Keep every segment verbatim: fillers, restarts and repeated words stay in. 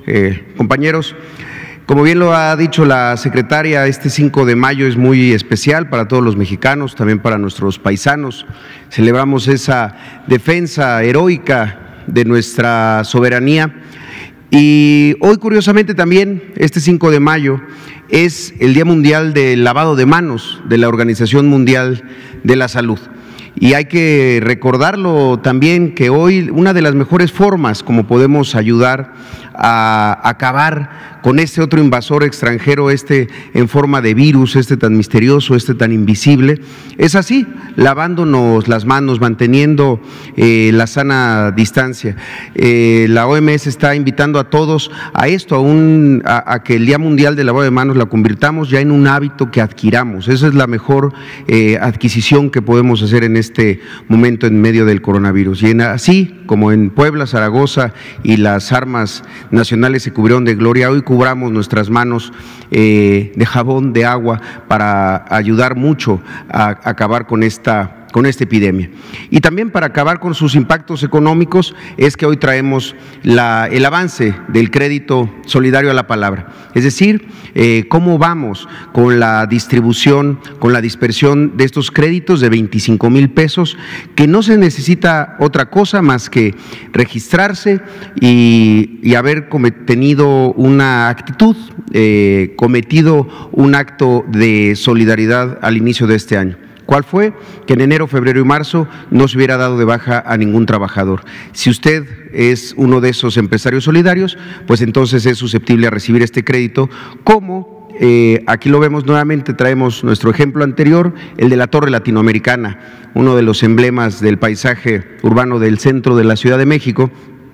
eh, compañeros. Como bien lo ha dicho la secretaria, este cinco de mayo es muy especial para todos los mexicanos, también para nuestros paisanos. Celebramos esa defensa heroica de nuestra soberanía. Y hoy, curiosamente, también, este cinco de mayo, es el Día Mundial del Lavado de Manos de la Organización Mundial de la Salud. Y hay que recordarlo también que hoy una de las mejores formas como podemos ayudar a acabar con este otro invasor extranjero, este en forma de virus, este tan misterioso, este tan invisible, es así, lavándonos las manos, manteniendo eh, la sana distancia. Eh, la O M S está invitando a todos a esto, a, un, a, a que el Día Mundial del Lavado de Manos la convirtamos ya en un hábito que adquiramos. Esa es la mejor eh, adquisición que podemos hacer en este momento en medio del coronavirus. Y en, así como en Puebla, Zaragoza y las armas nacionales se cubrieron de gloria, hoy cubramos nuestras manos eh, de jabón, de agua, para ayudar mucho a, a acabar con esta con esta epidemia. Y también para acabar con sus impactos económicos es que hoy traemos la, el avance del crédito solidario a la palabra, es decir, eh, cómo vamos con la distribución, con la dispersión de estos créditos de veinticinco mil pesos, que no se necesita otra cosa más que registrarse y, y haber tenido una actitud, eh, cometido un acto de solidaridad al inicio de este año. ¿Cuál fue? Que en enero, febrero y marzo no se hubiera dado de baja a ningún trabajador. Si usted es uno de esos empresarios solidarios, pues entonces es susceptible a recibir este crédito, como eh, aquí lo vemos nuevamente, traemos nuestro ejemplo anterior, el de la Torre Latinoamericana, uno de los emblemas del paisaje urbano del centro de la Ciudad de México,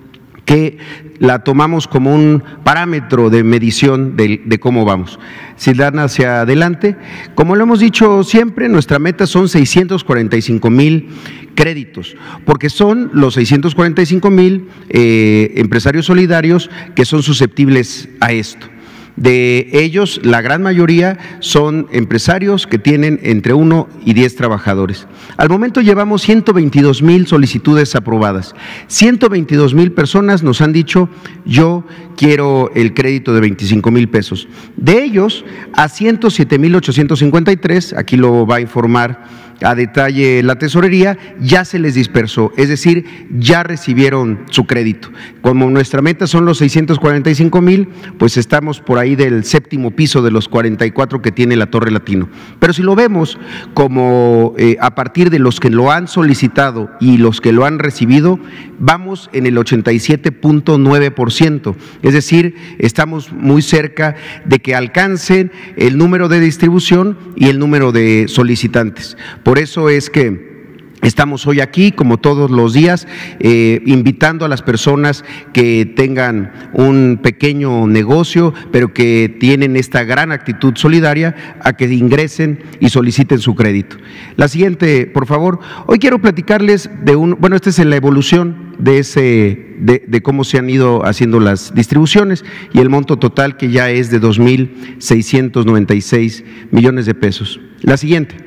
que la tomamos como un parámetro de medición de, de cómo vamos. Si dan hacia adelante, como lo hemos dicho siempre, nuestra meta son seiscientos cuarenta y cinco mil créditos, porque son los seiscientos cuarenta y cinco mil eh, empresarios solidarios que son susceptibles a esto. De ellos, la gran mayoría son empresarios que tienen entre uno y diez trabajadores. Al momento llevamos ciento veintidós mil solicitudes aprobadas. ciento veintidós mil personas nos han dicho, yo quiero el crédito de veinticinco mil pesos. De ellos, a ciento siete mil ochocientos cincuenta y tres, aquí lo va a informar a detalle la tesorería, ya se les dispersó, es decir, ya recibieron su crédito. Como nuestra meta son los seiscientos cuarenta y cinco mil, pues estamos por ahí del séptimo piso de los cuarenta y cuatro que tiene la Torre Latino. Pero si lo vemos como eh, a partir de los que lo han solicitado y los que lo han recibido, vamos en el ochenta y siete punto nueve por ciento, es decir, estamos muy cerca de que alcancen el número de distribución y el número de solicitantes. Por eso es que estamos hoy aquí, como todos los días, eh, invitando a las personas que tengan un pequeño negocio, pero que tienen esta gran actitud solidaria, a que ingresen y soliciten su crédito. La siguiente, por favor. Hoy quiero platicarles de un, bueno, esta es la evolución de ese, de, de cómo se han ido haciendo las distribuciones y el monto total que ya es de dos mil seiscientos noventa y seis millones de pesos. La siguiente.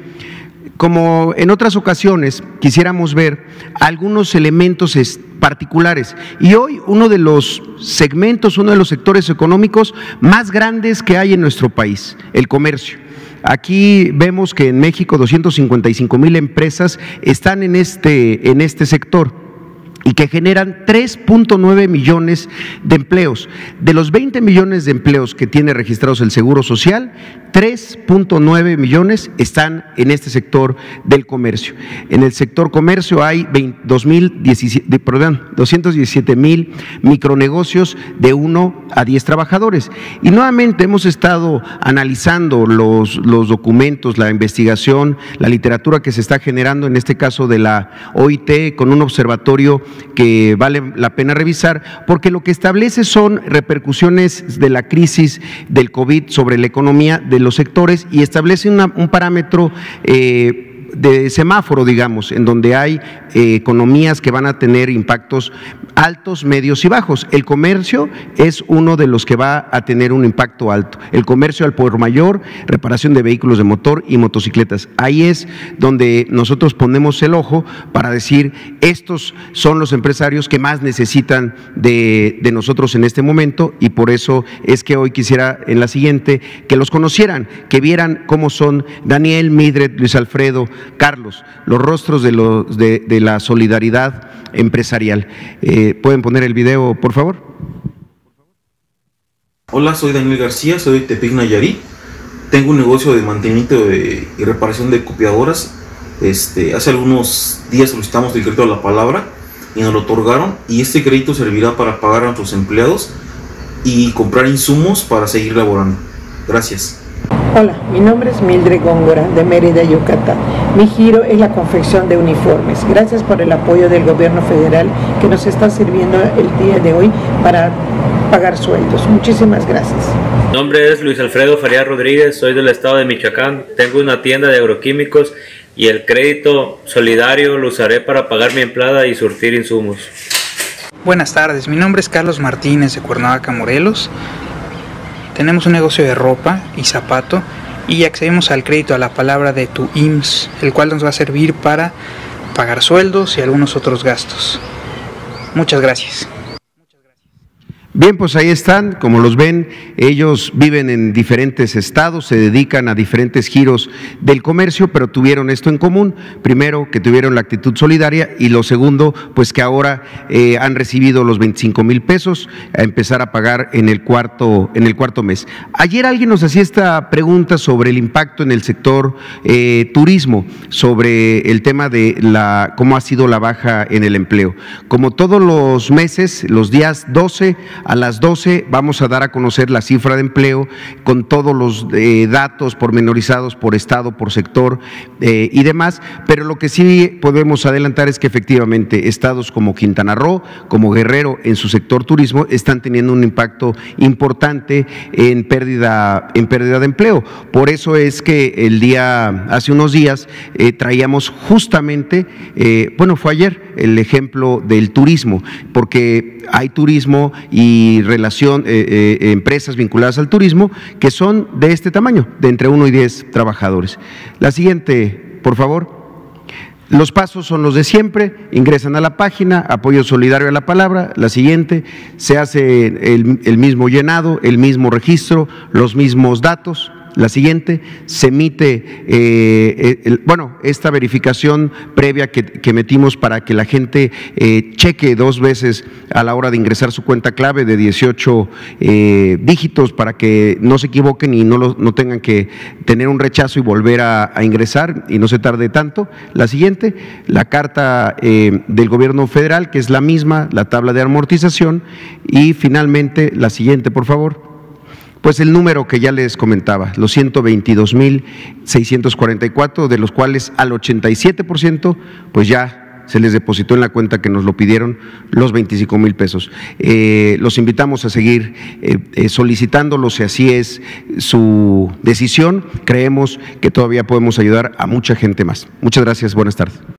Como en otras ocasiones, quisiéramos ver algunos elementos particulares y hoy uno de los segmentos, uno de los sectores económicos más grandes que hay en nuestro país, el comercio. Aquí vemos que en México doscientos cincuenta y cinco mil empresas están en este, en este sector y que generan tres punto nueve millones de empleos. De los veinte millones de empleos que tiene registrados el Seguro Social, tres punto nueve millones están en este sector del comercio. En el sector comercio hay doscientos diecisiete mil micronegocios de uno a diez trabajadores. Y nuevamente hemos estado analizando los, los documentos, la investigación, la literatura que se está generando, en este caso de la O I T, con un observatorio que vale la pena revisar, porque lo que establece son repercusiones de la crisis del COVID sobre la economía de los sectores y establece una, un parámetro eh, de semáforo, digamos, en donde hay eh, economías que van a tener impactos altos, medios y bajos. El comercio es uno de los que va a tener un impacto alto. El comercio al por mayor, reparación de vehículos de motor y motocicletas. Ahí es donde nosotros ponemos el ojo para decir, estos son los empresarios que más necesitan de, de nosotros en este momento, y por eso es que hoy quisiera en la siguiente que los conocieran, que vieran cómo son Daniel, Mildred, Luis Alfredo, Carlos, los rostros de, los, de, de la solidaridad empresarial. Eh, ¿Pueden poner el video, por favor? Hola, soy Daniel García, soy de Tepic, Nayarit. Tengo un negocio de mantenimiento de, y reparación de copiadoras. Este, hace algunos días solicitamos el crédito a la palabra y nos lo otorgaron, y este crédito servirá para pagar a nuestros empleados y comprar insumos para seguir laborando. Gracias. Hola, mi nombre es Mildred Góngora, de Mérida, Yucatán. Mi giro es la confección de uniformes. Gracias por el apoyo del gobierno federal que nos está sirviendo el día de hoy para pagar sueldos. Muchísimas gracias. Mi nombre es Luis Alfredo Farías Rodríguez, soy del estado de Michoacán. Tengo una tienda de agroquímicos y el crédito solidario lo usaré para pagar mi empleada y surtir insumos. Buenas tardes, mi nombre es Carlos Martínez, de Cuernavaca, Morelos. Tenemos un negocio de ropa y zapato y accedemos al crédito a la palabra de tu I M S S, el cual nos va a servir para pagar sueldos y algunos otros gastos. Muchas gracias. Bien, pues ahí están, como los ven, ellos viven en diferentes estados, se dedican a diferentes giros del comercio, pero tuvieron esto en común: primero, que tuvieron la actitud solidaria, y lo segundo, pues que ahora eh, han recibido los veinticinco mil pesos a empezar a pagar en el cuarto, en el cuarto mes. Ayer alguien nos hacía esta pregunta sobre el impacto en el sector eh, turismo, sobre el tema de la cómo ha sido la baja en el empleo. Como todos los meses, los días doce a las doce vamos a dar a conocer la cifra de empleo con todos los eh, datos pormenorizados por estado, por sector eh, y demás, pero lo que sí podemos adelantar es que efectivamente estados como Quintana Roo, como Guerrero, en su sector turismo, están teniendo un impacto importante en pérdida, en pérdida de empleo. Por eso es que el día, hace unos días, eh, traíamos justamente, eh, bueno, fue ayer, el ejemplo del turismo, porque hay turismo y relación, eh, eh, empresas vinculadas al turismo que son de este tamaño, de entre uno y diez trabajadores. La siguiente, por favor. Los pasos son los de siempre: ingresan a la página, apoyo solidario a la palabra. La siguiente, se hace el, el mismo llenado, el mismo registro, los mismos datos. La siguiente, se emite, eh, el, bueno, esta verificación previa que, que metimos para que la gente eh, cheque dos veces a la hora de ingresar su cuenta clave de dieciocho eh, dígitos, para que no se equivoquen y no, lo, no tengan que tener un rechazo y volver a, a ingresar y no se tarde tanto. La siguiente, la carta eh, del gobierno federal, que es la misma, la tabla de amortización, y finalmente, la siguiente, por favor. Pues el número que ya les comentaba, los ciento veintidós mil seiscientos cuarenta y cuatro, de los cuales al ochenta y siete por ciento pues ya se les depositó en la cuenta que nos lo pidieron, los veinticinco mil pesos. Eh, los invitamos a seguir eh, eh, solicitándolos, si así es su decisión. Creemos que todavía podemos ayudar a mucha gente más. Muchas gracias, buenas tardes.